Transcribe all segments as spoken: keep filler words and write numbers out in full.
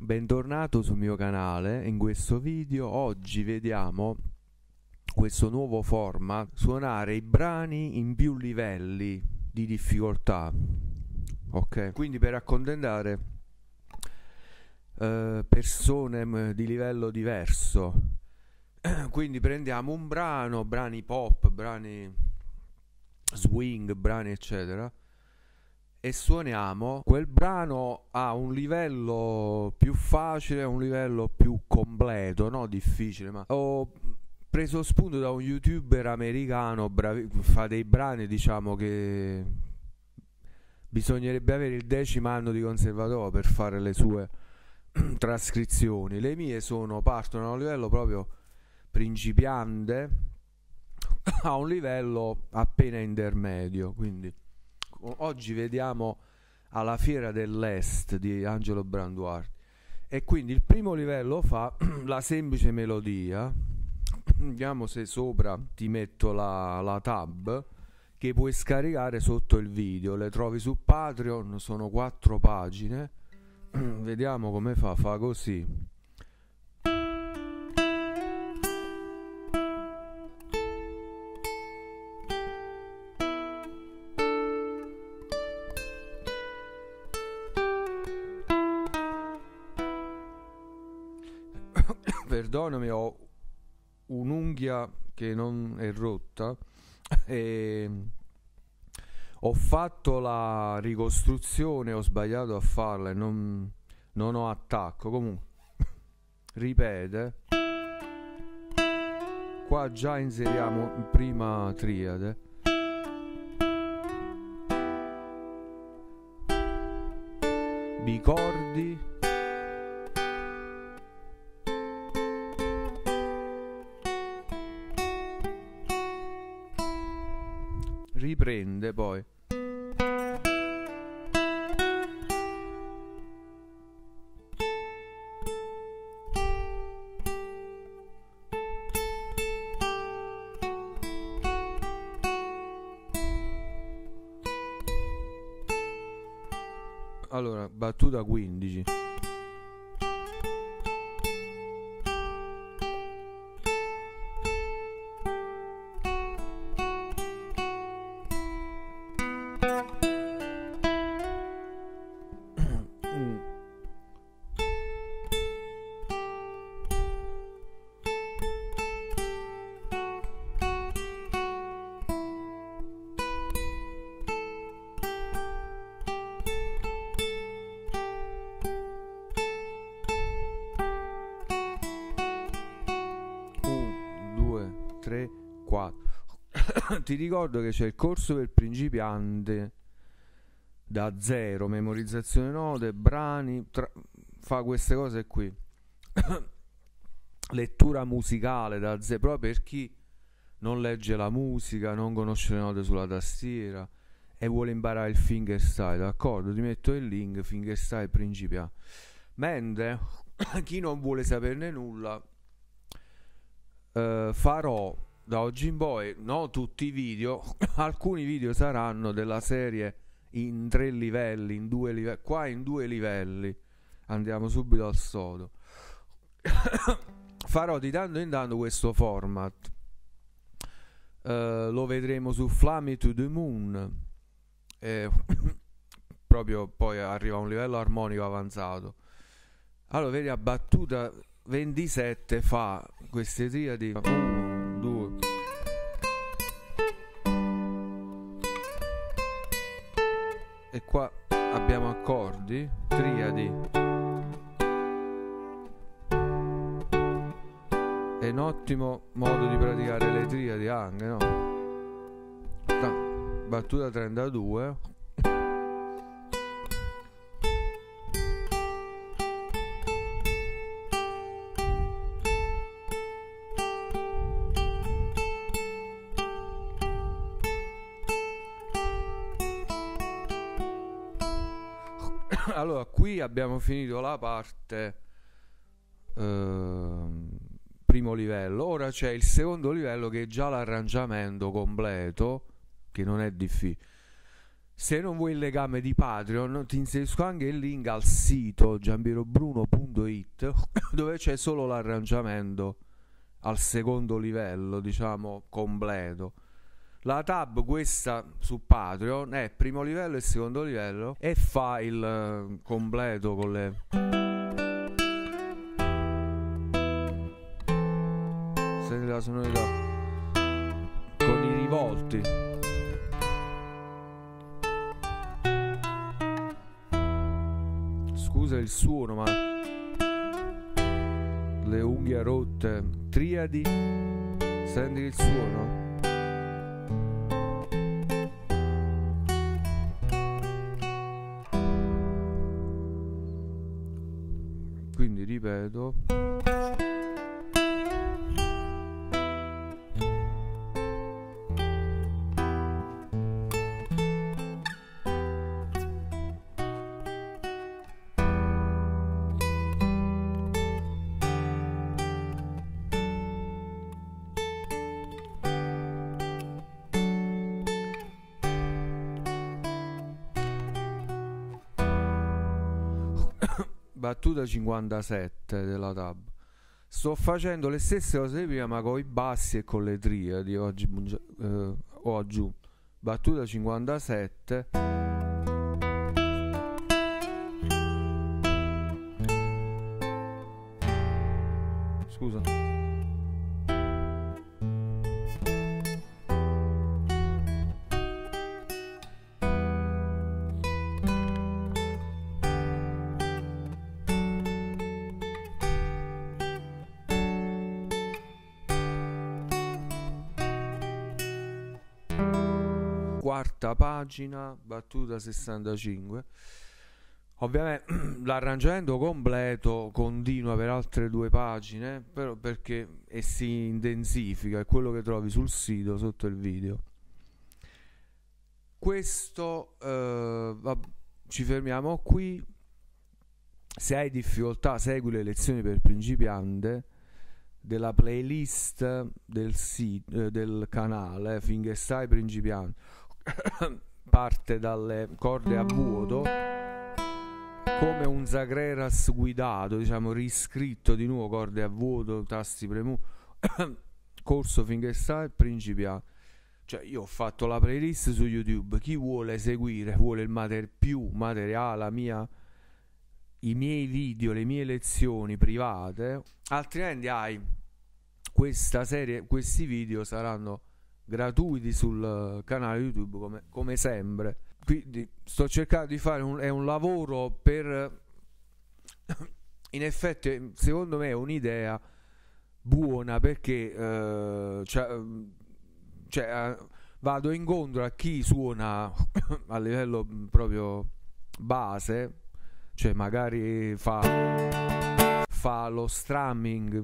Bentornato sul mio canale. In questo video oggi vediamo questo nuovo format, suonare i brani in più livelli di difficoltà. Ok, quindi per accontentare eh, persone di livello diverso. Quindi prendiamo un brano, brani pop, brani swing, brani eccetera, e suoniamo quel brano a un livello più facile, a un livello più completo, no difficile. Ma ho preso spunto da un youtuber americano, bravi, fa dei brani, diciamo che bisognerebbe avere il decimo anno di conservatorio per fare le sue trascrizioni. Le mie sono, partono a un livello proprio principiante a un livello appena intermedio. Quindi oggi vediamo alla Fiera dell'Est di Angelo Branduardi, e quindi il primo livello fa la semplice melodia. Vediamo se sopra ti metto la, la tab che puoi scaricare sotto il video, le trovi su Patreon, sono quattro pagine. Vediamo come fa, fa così. Perdonami, ho un'unghia che non è rotta e ho fatto la ricostruzione, ho sbagliato a farla e non, non ho attacco. Comunque ripete. Qua già inseriamo in prima triade. Bicordi. Riprende poi. Allora, battuta quindici. tre, quattro. Ti ricordo che c'è il corso per principiante da zero, memorizzazione note, brani, fa queste cose qui. Lettura musicale da zero, proprio per chi non legge la musica, non conosce le note sulla tastiera e vuole imparare il fingerstyle, d'accordo? Ti metto il link, fingerstyle principiante. Mentre chi non vuole saperne nulla, Uh, farò da oggi in poi, no tutti i video, alcuni video saranno della serie in tre livelli, in due livelli, qua in due livelli. Andiamo subito al sodo. Farò di tanto in tanto questo format. Uh, lo vedremo su Fly Me to the Moon. E proprio poi arriva a un livello armonico avanzato. Allora vedi, a battuta ventisette fa queste triadi uno, due, e qua abbiamo accordi, triadi, è un ottimo modo di praticare le triadi anche, no? No. Battuta trentadue. Allora, qui abbiamo finito la parte eh, primo livello. Ora c'è il secondo livello, che è già l'arrangiamento completo, che non è difficile. Se non vuoi il legame di Patreon, ti inserisco anche il link al sito giambirobruno punto it dove c'è solo l'arrangiamento al secondo livello, diciamo completo. La tab questa su Patreon è primo livello e secondo livello e fa il uh, completo con le senti la sonorità, con i rivolti. Scusa il suono, ma le unghie rotte, triadi, senti il suono? Quindi ripeto, battuta cinquantasette della tab. Sto facendo le stesse cose di prima ma con i bassi e con le triadi. Oggi eh, ho aggiunto battuta cinquantasette. Scusa. Quarta pagina, battuta sessantacinque. Ovviamente l'arrangiamento completo continua per altre due pagine, però perché e si intensifica, è quello che trovi sul sito sotto il video. Questo eh, vabbè, ci fermiamo qui. Se hai difficoltà segui le lezioni per principiante della playlist del, sito, eh, del canale Fingerstyle principiante. Parte dalle corde a vuoto come un Zagreras guidato, diciamo riscritto di nuovo, corde a vuoto, tasti premuti, corso Fingerstyle principiante. Cioè io ho fatto la playlist su YouTube, chi vuole seguire, vuole il mater- più materiale, la mia, i miei video, le mie lezioni private, altrimenti hai questa serie, questi video saranno gratuiti sul canale YouTube come, come sempre. Quindi sto cercando di fare un, è un lavoro per in effetti secondo me è un'idea buona perché eh, cioè, cioè, vado incontro a chi suona a livello proprio base, cioè magari fa fa lo strumming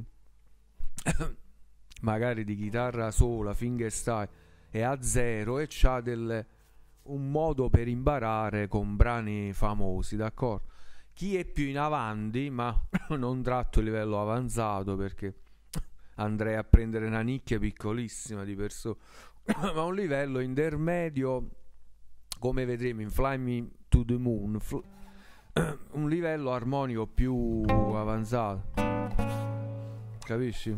magari di chitarra sola, fingerstyle e a zero, e c'ha delle, un modo per imparare con brani famosi, d'accordo? Chi è più in avanti, ma non tratto il livello avanzato perché andrei a prendere una nicchia piccolissima di persone, ma un livello intermedio, come vedremo in Fly Me to the Moon, fl- un livello armonico più avanzato, capisci?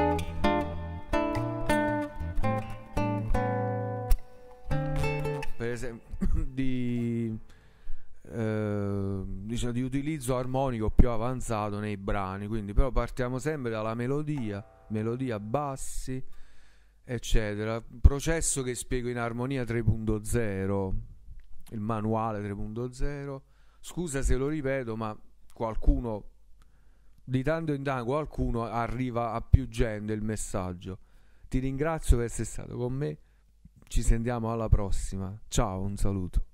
Per esempio di, eh, diciamo, di utilizzo armonico più avanzato nei brani, quindi però partiamo sempre dalla melodia, melodia bassi eccetera, processo che spiego in Armonia tre punto zero, il manuale tre punto zero. Scusa se lo ripeto, ma qualcuno di tanto in tanto qualcuno arriva a più gente il messaggio. Ti ringrazio per essere stato con me. Ci sentiamo alla prossima. Ciao, un saluto.